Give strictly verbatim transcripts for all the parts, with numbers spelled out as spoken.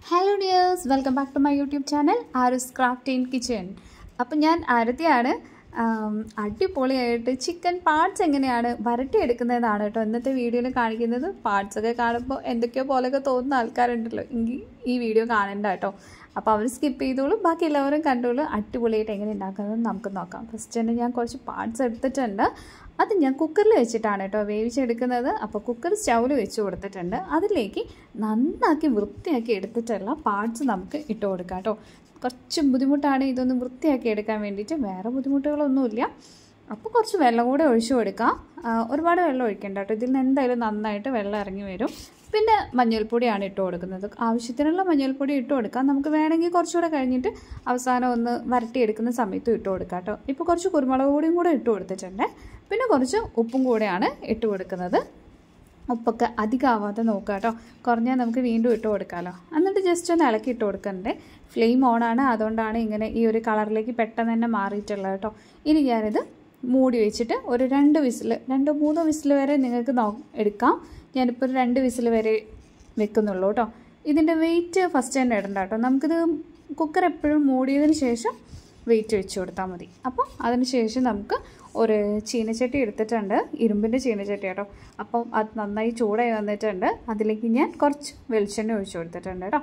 Hello dears, welcome back to my YouTube channel Arus Craft in Kitchen. അപ്പോൾ ഞാൻ ആരതിയാണ്. അടിപൊളിയായിട്ട് chicken parts എങ്ങനെയാണ് വരട്ടി എടുക്കുന്നതാണ് കേട്ടോ ഇന്നത്തെ വീഡിയോയിൽ കാണിക്കുന്നത്. പാർട്സ് ഒക്കെ കാണുമ്പോൾ എന്തൊക്കെയോ പോലെയൊക്കെ തോന്നുന്ന ആൾക്കാരുണ്ടല്ലോ, എങ്കിൽ ഈ വീഡിയോ കാണണ്ട കേട്ടോ. അപ്പോൾ അവർ സ്കിപ്പ് ചെയ്തോളൂ, ബാക്കി എല്ലാവരും കണ്ടോളൂ. അടിപൊളിയായിട്ട് എങ്ങനെ ഉണ്ടാക്കുന്നത് നമുക്ക് നോക്കാം. ഫസ്റ്റ് തന്നെ ഞാൻ കുറച്ച് പാർട്സ് എടുത്തിട്ടുണ്ട്. അത് ഞാൻ കുക്കറിൽ വെച്ചിട്ടാണ് കേട്ടോ വേവിച്ചെടുക്കുന്നത്. അപ്പോൾ കുക്കർ സ്റ്റൗവിൽ വെച്ച് കൊടുത്തിട്ടുണ്ട്. അതിലേക്ക് നന്നാക്കി വൃത്തിയാക്കി എടുത്തിട്ടുള്ള പാർട്സ് നമുക്ക് ഇട്ട് കൊടുക്കാം കേട്ടോ. കുറച്ച് ബുദ്ധിമുട്ടാണ് ഇതൊന്ന് വൃത്തിയാക്കി എടുക്കാൻ വേണ്ടിയിട്ട്, വേറെ ബുദ്ധിമുട്ടുകളൊന്നുമില്ല. അപ്പോൾ കുറച്ച് വെള്ളം കൂടെ ഒഴിച്ചു കൊടുക്കാം. ഒരുപാട് വെള്ളം ഒഴിക്കേണ്ട കേട്ടോ, ഇതിൽ നിന്ന് എന്തായാലും നന്നായിട്ട് വെള്ളം ഇറങ്ങി വരും. പിന്നെ മഞ്ഞൾപ്പൊടിയാണ് ഇട്ട് കൊടുക്കുന്നത്. ആവശ്യത്തിനുള്ള മഞ്ഞൾപ്പൊടി ഇട്ട് കൊടുക്കാം. നമുക്ക് വേണമെങ്കിൽ കുറച്ചുകൂടെ കഴിഞ്ഞിട്ട് അവസാനം ഒന്ന് വരട്ടിയെടുക്കുന്ന സമയത്തും ഇട്ട് കൊടുക്കാം കേട്ടോ. ഇപ്പോൾ കുറച്ച് കുരുമുളക് പൊടിയും കൂടെ ഇട്ട് കൊടുത്തിട്ടുണ്ട്. പിന്നെ കുറച്ച് ഉപ്പും കൂടെയാണ് ഇട്ട് കൊടുക്കുന്നത്. ഉപ്പൊക്കെ അധികമാവാതെ നോക്കുക കേട്ടോ, കുറഞ്ഞാൽ നമുക്ക് വീണ്ടും ഇട്ട് കൊടുക്കാമല്ലോ. എന്നിട്ട് ജസ്റ്റ് ഒന്ന് ഇളക്കി ഇട്ട് കൊടുക്കണ്ടേ. ഫ്ലെയിം ഓണാണ്, അതുകൊണ്ടാണ് ഇങ്ങനെ ഈ ഒരു കളറിലേക്ക് പെട്ടെന്ന് തന്നെ മാറിയിട്ടുള്ളത് കേട്ടോ. ഇനി ഞാനിത് മൂടി വെച്ചിട്ട് ഒരു രണ്ട് വിസിൽ രണ്ടോ മൂന്നോ വിസിൽ വരെ നിങ്ങൾക്ക് നോ എടുക്കാം. ഞാനിപ്പോൾ ഒരു രണ്ട് വിസിൽ വരെ വെക്കുന്നുള്ളൂ കേട്ടോ. ഇതിൻ്റെ വെയിറ്റ് ഫസ്റ്റ് തന്നെ ഇടണ്ട കേട്ടോ. നമുക്കിത് കുക്കർ എപ്പോഴും മൂടിയതിന് ശേഷം വെയിറ്റ് വെച്ച് കൊടുത്താൽ മതി. അപ്പോൾ അതിന് ശേഷം നമുക്ക് ഒരു ചീനച്ചട്ടി എടുത്തിട്ടുണ്ട്, ഇരുമ്പിൻ്റെ ചീനച്ചട്ടി കേട്ടോ. അപ്പം അത് നന്നായി ചൂടായി വന്നിട്ടുണ്ട്. അതിലേക്ക് ഞാൻ കുറച്ച് വെളിച്ചെണ്ണ ഒഴിച്ച് കൊടുത്തിട്ടുണ്ട് കേട്ടോ.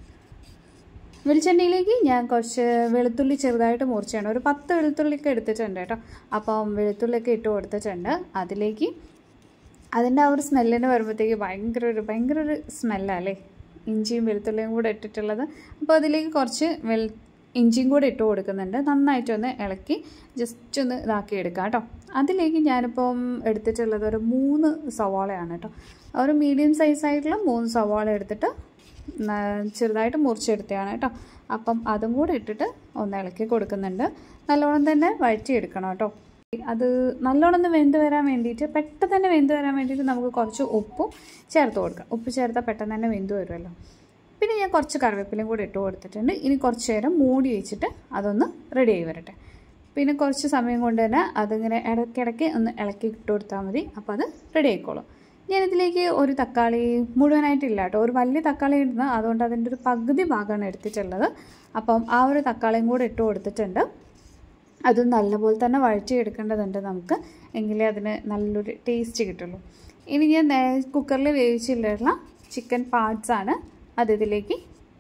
വെളിച്ചെണ്ണയിലേക്ക് ഞാൻ കുറച്ച് വെളുത്തുള്ളി ചെറുതായിട്ട് മുറിച്ചാണ്, ഒരു പത്ത് വെളുത്തുള്ളിയൊക്കെ എടുത്തിട്ടുണ്ട് കേട്ടോ. അപ്പം വെളുത്തുള്ളിയൊക്കെ ഇട്ട് കൊടുത്തിട്ടുണ്ട്. അതിലേക്ക് അതിൻ്റെ ആ ഒരു സ്മെല്ലിന് വരുമ്പോഴത്തേക്ക് ഭയങ്കര ഒരു ഭയങ്കര ഒരു സ്മെല്ലല്ലേ, ഇഞ്ചിയും വെളുത്തുള്ളിയും കൂടെ ഇട്ടിട്ടുള്ളത്. അപ്പോൾ അതിലേക്ക് കുറച്ച് വെളു ഇഞ്ചിയും കൂടെ ഇട്ട് കൊടുക്കുന്നുണ്ട്. നന്നായിട്ടൊന്ന് ഇളക്കി ജസ്റ്റ് ഒന്ന് ഇതാക്കി എടുക്കാം കേട്ടോ. അതിലേക്ക് ഞാനിപ്പം എടുത്തിട്ടുള്ളത് ഒരു മൂന്ന് സവാളയാണ് കേട്ടോ. ഒരു മീഡിയം സൈസായിട്ടുള്ള മൂന്ന് സവാള എടുത്തിട്ട് ചെറുതായിട്ട് മുറിച്ചെടുത്തതാണ് കേട്ടോ. അപ്പം അതും കൂടെ ഇട്ടിട്ട് ഒന്ന് ഇളക്കി കൊടുക്കുന്നുണ്ട്. നല്ലോണം തന്നെ വഴറ്റിയെടുക്കണം കേട്ടോ. അത് നല്ലോണം ഒന്ന് വെന്ത് വരാൻ വേണ്ടിയിട്ട്, പെട്ടെന്ന് തന്നെ വെന്ത് വരാൻ വേണ്ടിയിട്ട് നമുക്ക് കുറച്ച് ഉപ്പും ചേർത്ത് കൊടുക്കാം. ഉപ്പ് ചേർത്താൽ പെട്ടെന്ന് തന്നെ വെന്ത് വരുമല്ലോ. പിന്നെ ഞാൻ കുറച്ച് കറിവേപ്പിലയും കൂടി ഇട്ട് കൊടുത്തിട്ടുണ്ട്. ഇനി കുറച്ച് നേരം മൂടി വെച്ചിട്ട് അതൊന്ന് റെഡി ആയി വരട്ടെ. പിന്നെ കുറച്ച് സമയം കൊണ്ട് തന്നെ അതിങ്ങനെ ഇടയ്ക്കിടയ്ക്ക് ഒന്ന് ഇളക്കി ഇട്ട് കൊടുത്താൽ മതി. അപ്പോൾ അത് റെഡി ആയിക്കോളും. ഞാനിതിലേക്ക് ഒരു തക്കാളി മുഴുവനായിട്ടില്ല കേട്ടോ, ഒരു വലിയ തക്കാളി ഇടുന്ന, അതുകൊണ്ട് അതിൻ്റെ ഒരു പകുതി ഭാഗമാണ് എടുത്തിട്ടുള്ളത്. അപ്പം ആ ഒരു തക്കാളിയും കൂടെ ഇട്ട് കൊടുത്തിട്ടുണ്ട്. അത് നല്ലപോലെ തന്നെ വഴറ്റി എടുക്കേണ്ടതുണ്ട് നമുക്ക്, എങ്കിലേ അതിന് നല്ലൊരു ടേസ്റ്റ് കിട്ടുള്ളൂ. ഇനി ഞാൻ കുക്കറിൽ വേവിച്ചിട്ടുള്ള ചിക്കൻ പാർട്സാണ് അത് ഇതിലേക്ക്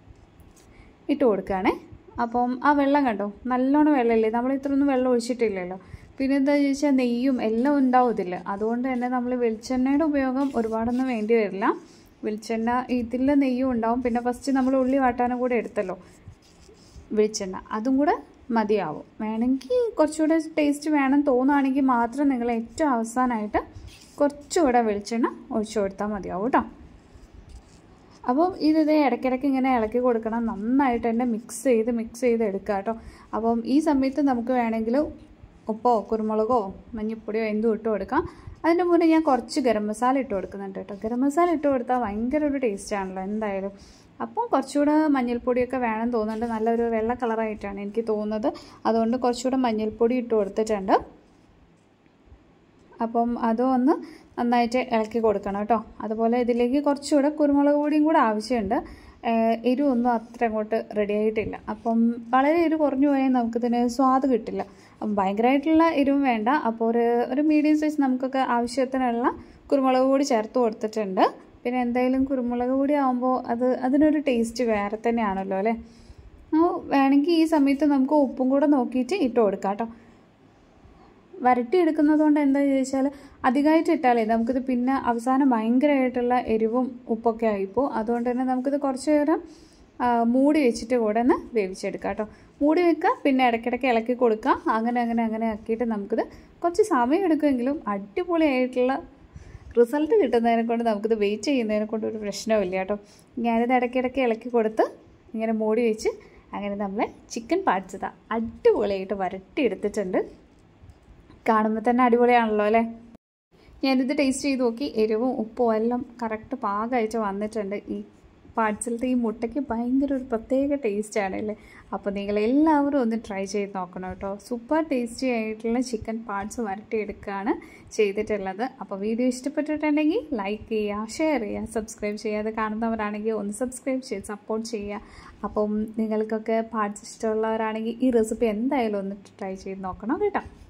ഇട്ട് കൊടുക്കുകയാണേ. അപ്പം ആ വെള്ളം കണ്ടോ, നല്ലോണം വെള്ളമില്ലേ, നമ്മൾ ഇത്രയൊന്നും വെള്ളം ഒഴിച്ചിട്ടില്ലല്ലോ. പിന്നെ എന്താ ചോദിച്ചാൽ നെയ്യും എല്ലാം ഉണ്ടാവും ഇതിൽ. അതുകൊണ്ട് തന്നെ നമ്മൾ വെളിച്ചെണ്ണയുടെ ഉപയോഗം ഒരുപാടൊന്നും വേണ്ടി വരില്ല. വെളിച്ചെണ്ണ ഇതിൽ നെയ്യും ഉണ്ടാവും. പിന്നെ ഫസ്റ്റ് നമ്മൾ ഉള്ളി വാട്ടാനും കൂടെ എടുത്തല്ലോ വെളിച്ചെണ്ണ, അതും കൂടെ മതിയാവും. വേണമെങ്കിൽ കുറച്ചുകൂടെ ടേസ്റ്റ് വേണം തോന്നുകയാണെങ്കിൽ മാത്രം നിങ്ങൾ ഏറ്റവും അവസാനമായിട്ട് കുറച്ചുകൂടെ വെളിച്ചെണ്ണ ഒഴിച്ചു കൊടുത്താൽ മതിയാവും കേട്ടോ. അപ്പം ഇത് ഇടയ്ക്കിടയ്ക്ക് ഇങ്ങനെ ഇളക്കി കൊടുക്കണം. നന്നായിട്ട് തന്നെ മിക്സ് ചെയ്ത് മിക്സ് ചെയ്ത് എടുക്കുക കേട്ടോ. അപ്പം ഈ സമയത്ത് നമുക്ക് വേണമെങ്കിൽ ഉപ്പോ കുരുമുളകോ മഞ്ഞൾപ്പൊടിയോ എന്തും ഇട്ട് കൊടുക്കാം. അതിൻ്റെ മുന്നേ ഞാൻ കുറച്ച് ഗരം മസാല ഇട്ട് കൊടുക്കുന്നുണ്ട് കേട്ടോ. ഗരം മസാല ഇട്ട് കൊടുത്താൽ ഭയങ്കര ഒരു ടേസ്റ്റ് ആണല്ലോ എന്തായാലും. അപ്പം കുറച്ചുകൂടെ മഞ്ഞൾപ്പൊടിയൊക്കെ വേണം തോന്നുന്നുണ്ട്. നല്ലൊരു വെള്ള കളറായിട്ടാണ് എനിക്ക് തോന്നുന്നത്. അതുകൊണ്ട് കുറച്ചുകൂടെ മഞ്ഞൾപ്പൊടി ഇട്ട് കൊടുത്തിട്ടുണ്ട്. അപ്പം അതും ഒന്ന് നന്നായിട്ട് ഇളക്കി കൊടുക്കണം കേട്ടോ. അതുപോലെ ഇതിലേക്ക് കുറച്ചുകൂടെ കുരുമുളക് പൊടിയും കൂടെ ആവശ്യമുണ്ട്. എരിവൊന്നും അത്ര അങ്ങോട്ട് റെഡി ആയിട്ടില്ല. അപ്പം വളരെ എരിവ് കുറഞ്ഞു പോയാൽ നമുക്കിതിന് സ്വാദ് കിട്ടില്ല. അപ്പം ഭയങ്കരമായിട്ടുള്ള എരിവും വേണ്ട. അപ്പോൾ ഒരു ഒരു മീഡിയം സൈസ് നമുക്കൊക്കെ ആവശ്യത്തിനുള്ള കുരുമുളക് പൊടി ചേർത്ത് കൊടുത്തിട്ടുണ്ട്. പിന്നെ എന്തായാലും കുരുമുളക് പൊടി ആകുമ്പോൾ അത് അതിനൊരു ടേസ്റ്റ് വേറെ തന്നെയാണല്ലോ അല്ലേ. വേണമെങ്കിൽ ഈ സമയത്ത് നമുക്ക് ഉപ്പും കൂടെ നോക്കിയിട്ട് ഇട്ട് കൊടുക്കാം കേട്ടോ. വരട്ടി എടുക്കുന്നത് കൊണ്ട് എന്താ ചോദിച്ചാൽ അധികമായിട്ട് ഇട്ടാലേ നമുക്കിത് പിന്നെ അവസാനം ഭയങ്കരമായിട്ടുള്ള എരിവും ഉപ്പൊക്കെ ആയിപ്പോൾ. അതുകൊണ്ട് തന്നെ നമുക്കിത് കുറച്ച് നേരം മൂടി വെച്ചിട്ട് കൂടെ ഒന്ന് വേവിച്ചെടുക്കാം കേട്ടോ. മൂടി വെക്കുക, പിന്നെ ഇടയ്ക്കിടയ്ക്ക് ഇളക്കി കൊടുക്കുക. അങ്ങനെ അങ്ങനെ അങ്ങനെ ആക്കിയിട്ട് നമുക്കിത് കുറച്ച് സമയം എടുക്കുമെങ്കിലും അടിപൊളിയായിട്ടുള്ള റിസൾട്ട് കിട്ടുന്നതിനെ കൊണ്ട് നമുക്കിത് വെയിറ്റ് ചെയ്യുന്നതിനെ കൊണ്ട് ഒരു പ്രശ്നമില്ല കേട്ടോ. ഞാനിത് ഇടയ്ക്കിടയ്ക്ക് ഇളക്കി കൊടുത്ത് ഇങ്ങനെ മൂടി വെച്ച് അങ്ങനെ നമ്മളെ ചിക്കൻ പാർട്സ് ഇതാ അടിപൊളിയായിട്ട് വരട്ടി എടുത്തിട്ടുണ്ട്. കാണുമ്പോൾ തന്നെ അടിപൊളിയാണല്ലോ അല്ലേ. ഞാനിത് ടേസ്റ്റ് ചെയ്ത് നോക്കി, എരിവും ഉപ്പും എല്ലാം കറക്റ്റ് പാകമായിട്ട് വന്നിട്ടുണ്ട്. ഈ പാർട്സിലത്തെ ഈ മുട്ടയ്ക്ക് ഭയങ്കര ഒരു പ്രത്യേക ടേസ്റ്റാണ് അല്ലേ. അപ്പോൾ നിങ്ങളെല്ലാവരും ഒന്ന് ട്രൈ ചെയ്ത് നോക്കണം കേട്ടോ. സൂപ്പർ ടേസ്റ്റി ആയിട്ടുള്ള ചിക്കൻ പാർട്സ് വരട്ടിയെടുക്കുകയാണ് ചെയ്തിട്ടുള്ളത്. അപ്പോൾ വീഡിയോ ഇഷ്ടപ്പെട്ടിട്ടുണ്ടെങ്കിൽ ലൈക്ക് ചെയ്യുക, ഷെയർ ചെയ്യുക, സബ്സ്ക്രൈബ് ചെയ്യാതെ കാണുന്നവരാണെങ്കിൽ ഒന്ന് സബ്സ്ക്രൈബ് ചെയ്ത് സപ്പോർട്ട് ചെയ്യുക. അപ്പം നിങ്ങൾക്കൊക്കെ പാർട്സ് ഇഷ്ടമുള്ളവരാണെങ്കിൽ ഈ റെസിപ്പി എന്തായാലും ഒന്ന് ട്രൈ ചെയ്ത് നോക്കണം കേട്ടോ.